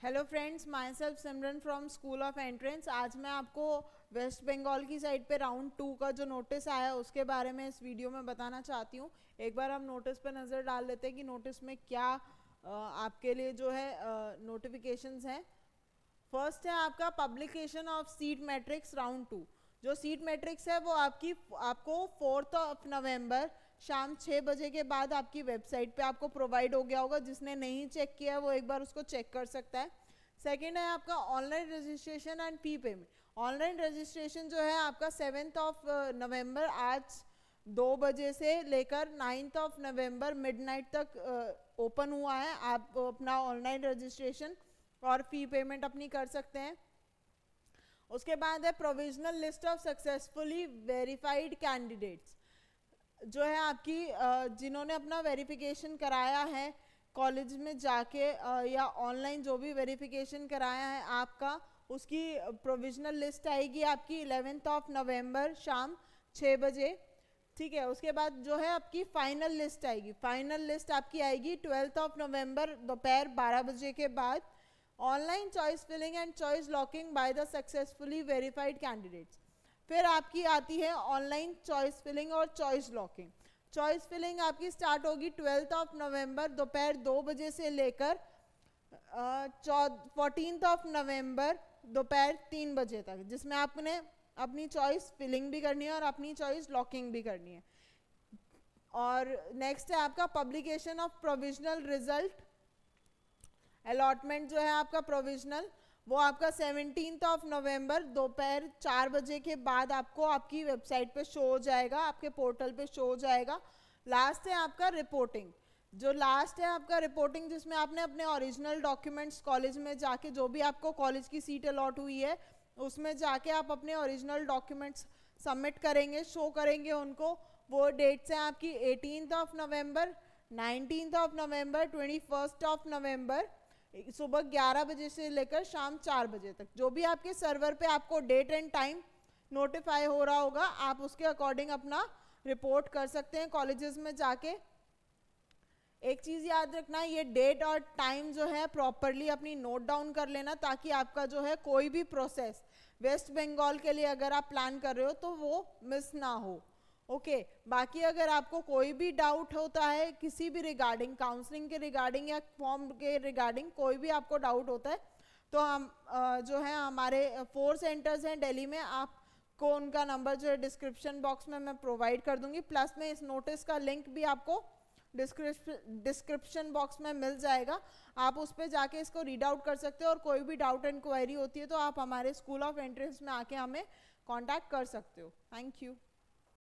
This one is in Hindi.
Hello friends, my self Simran from school of entrance. आज मैं आपको वेस्ट बंगाल की साइड पे राउंड 2 का जो नोटिस आया है उसके बारे में इस वीडियो में बताना चाहती हूँ। एक बार हम नोटिस पे नज़र डाल लेते हैं कि नोटिस में क्या आपके लिए जो है नोटिफिकेशंस हैं। फर्स्ट है आपका publication of seat matrix round 2। जो सीट मैट्रिक्स है वो आपको 4 नवंबर शाम 6 बजे के बाद आपकी वेबसाइट पे आपको प्रोवाइड हो गया होगा। जिसने नहीं चेक किया है वो एक बार उसको चेक कर सकता है। सेकेंड है आपका online registration and fee payment. Online registration जो है आपका 7 नवंबर आज 2 बजे से लेकर 9 नवंबर मिडनाइट तक ओपन हुआ है। आप अपना ऑनलाइन रजिस्ट्रेशन और फी पेमेंट अपनी कर सकते हैं। उसके बाद है provisional list of successfully verified candidates. जो है आपकी जिन्होंने अपना वेरिफिकेशन कराया है कॉलेज में जाके या ऑनलाइन जो भी वेरिफिकेशन कराया है आपका, उसकी प्रोविजनल लिस्ट आएगी आपकी 11 नवंबर शाम 6 बजे। ठीक है, उसके बाद जो है आपकी फाइनल लिस्ट आएगी। फाइनल लिस्ट आपकी आएगी 12 नवंबर दोपहर 12 बजे के बाद। Online choice filling and choice locking by the successfully verified candidates. फिर आपकी आती है ऑनलाइन चॉइस फिलिंग और चॉइस लॉकिंग। चॉइस फिलिंग आपकी स्टार्ट होगी 12 नवंबर दोपहर 2 बजे से लेकर 14 नवंबर दोपहर 3 बजे तक, जिसमें आपने अपनी चॉइस फिलिंग भी करनी है और अपनी चॉइस लॉकिंग भी करनी है। और नेक्स्ट है आपका publication of provisional result. Allotment जो है आपका प्रोविजनल वो आपका 17 नवंबर दोपहर 4 बजे के बाद आपको आपकी वेबसाइट पे शो हो जाएगा, आपके पोर्टल पे शो हो जाएगा। लास्ट है आपका रिपोर्टिंग। जो लास्ट है आपका रिपोर्टिंग, जिसमें आपने अपने ओरिजिनल डॉक्यूमेंट्स कॉलेज में जाके, जो भी आपको कॉलेज की सीट अलॉट हुई है उसमें जाके आप अपने ओरिजिनल डॉक्यूमेंट्स सबमिट करेंगे, शो करेंगे उनको। वो डेट्स हैं आपकी 18 नवंबर, 19 नवंबर, 21 नवंबर सुबह 11 बजे से लेकर शाम 4 बजे तक। जो भी आपके सर्वर पे आपको डेट एंड टाइम नोटिफाई हो रहा होगा, आप उसके अकॉर्डिंग अपना रिपोर्ट कर सकते हैं कॉलेजेस में जाके। एक चीज़ याद रखना, ये डेट और टाइम जो है प्रॉपरली अपनी नोट डाउन कर लेना, ताकि आपका जो है कोई भी प्रोसेस वेस्ट बंगाल के लिए अगर आप प्लान कर रहे हो तो वो मिस ना हो। ओके, बाकी अगर आपको कोई भी डाउट होता है किसी भी रिगार्डिंग, काउंसलिंग के रिगार्डिंग या फॉर्म के रिगार्डिंग कोई भी आपको डाउट होता है, तो हम जो है हमारे 4 सेंटर्स हैं दिल्ली में, आपको उनका नंबर जो है डिस्क्रिप्शन बॉक्स में मैं प्रोवाइड कर दूंगी। प्लस में इस नोटिस का लिंक भी आपको डिस्क्रिप्शन बॉक्स में मिल जाएगा, आप उस पर जाके इसको रीड आउट कर सकते हो। और कोई भी डाउट एंड क्वेरी होती है तो आप हमारे स्कूल ऑफ एंट्रेंस में आके हमें कॉन्टैक्ट कर सकते हो। Thank you.